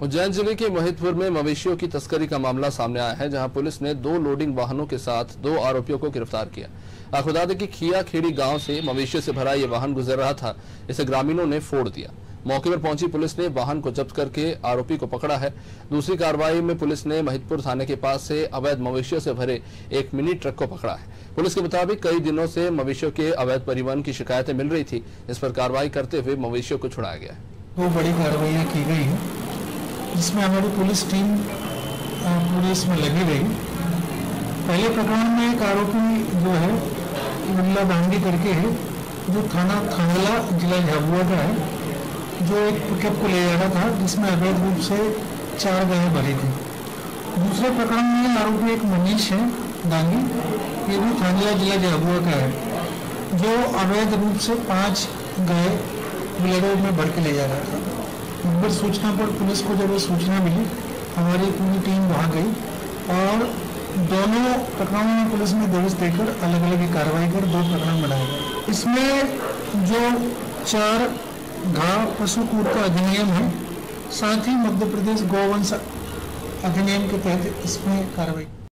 उज्जैन जिले के मोहितपुर में मवेशियों की तस्करी का मामला सामने आया है, जहां पुलिस ने 2 लोडिंग वाहनों के साथ 2 आरोपियों को गिरफ्तार किया। आखुदादे की खिया खेड़ी गांव से मवेशियों से भरा ये वाहन गुजर रहा था। इसे ग्रामीणों ने फोड़ दिया। मौके पर पहुंची पुलिस ने वाहन को जब्त करके आरोपी को पकड़ा है। दूसरी कार्रवाई में पुलिस ने महितपुर थाने के पास से अवैध मवेशियों से भरे एक मिनी ट्रक को पकड़ा है। पुलिस के मुताबिक कई दिनों से मवेशियों के अवैध परिवहन की शिकायतें मिल रही थी। इस पर कार्रवाई करते हुए मवेशियों को छुड़ाया गया है। 2 बड़ी कार्रवाइयाँ की गई हैं, जिसमें हमारी पुलिस टीम पूरी इसमें लगी रही। पहले प्रकरण में एक आरोपी जो है उल्ला बांडी करके है, जो थाना थांगला जिला झाबुआ का है, जो एक पिकअप को ले जा रहा था जिसमें अवैध रूप से 4 गायें भरी थी। दूसरे प्रकरण में आरोपी एक मनीष है डांगी, ये भी थांगला जिला झाबुआ का है, जो अवैध रूप से 5 गाय बुलेरो में भर के ले जा रहा था। मुखबिर सूचना पर पुलिस को जब सूचना मिली, हमारी पूरी टीम वहाँ गई और दोनों प्रकरणों में पुलिस ने दबिश देकर अलग अलग कार्रवाई कर 2 प्रकरण बनाए गए। इसमें जो 4 घाव पशु कूट का अधिनियम है, साथ ही मध्य प्रदेश गौवंश अधिनियम के तहत इसमें कार्रवाई